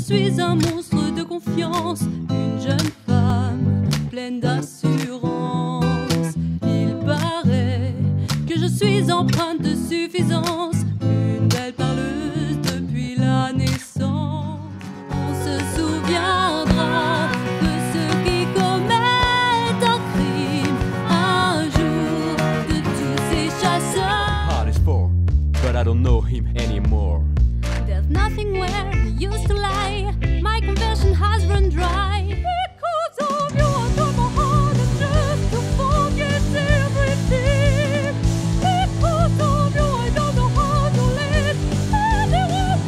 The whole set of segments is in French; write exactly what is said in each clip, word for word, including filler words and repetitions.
suis un monstre de confiance, une jeune femme pleine d'assurance. Il paraît que je suis empreinte de suffisance, une belle parleuse depuis la naissance. On se souviendra de ceux qui commettent un crime un jour, de tous ces chasseurs. Heart is full, but I don't know him anymore. There's nothing where he used to lie. My confession has run dry. Because of you, I got my heart and just to forget everything. Because of you, I don't know how to live anyone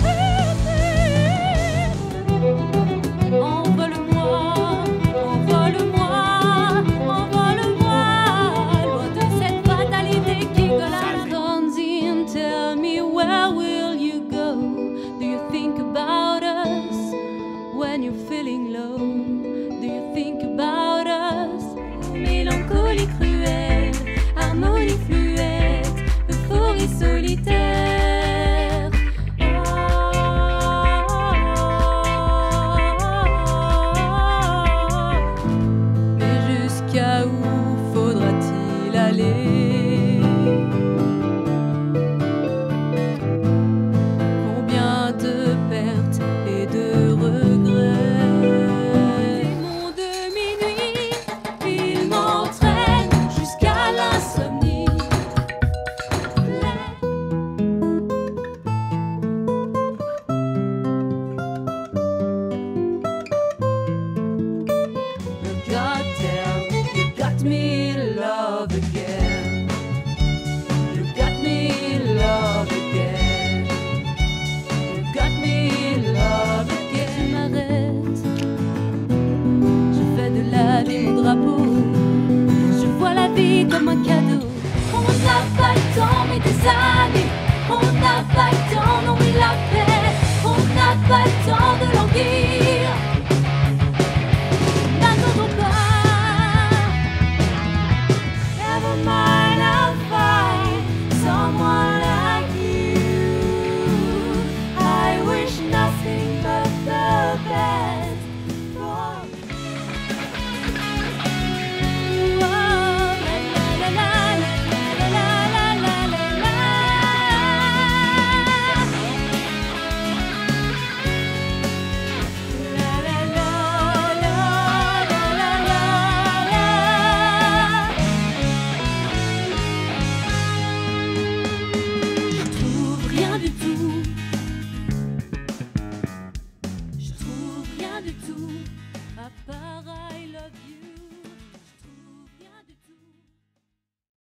anything. Envole-moi, envole-moi, envole-moi, loin de cette fatalité qui glace. Comes in, tell me where will you go? Do you think about us when you're feeling low? Do you think about us? Mélancolie cruelle, harmonie fluette, euphorie solitaire. Mais jusqu'à où faudra-t-il aller? Combien de pertes et de regrets. Démon de minuit, il m'entraîne jusqu'à l'insomnie. Goddamn, you got me in love again. You got me in love again. You got me in love again. Tu m'arrêtes, je fais de la vie mon drapeau. Je vois la vie comme un cadeau. On n'a pas le temps mais des années. On n'a pas le temps, non mais la paix. On n'a pas le temps de languir. N'attendons pas. Never mind, I'll find someone like you. I wish nothing but the best for you. Oh, la la la la la la la la la la. La la la la la la la. Je trouve rien du tout. Je trouve rien du tout à part I love you.